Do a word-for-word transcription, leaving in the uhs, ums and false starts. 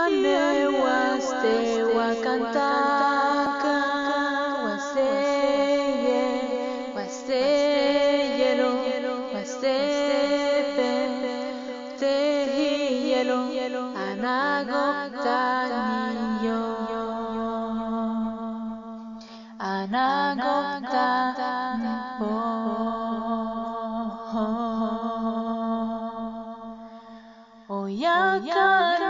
Ione waste wakantaka waste ye waste yelo waste pe te yelo anago taniyo anago tanipo Oyaka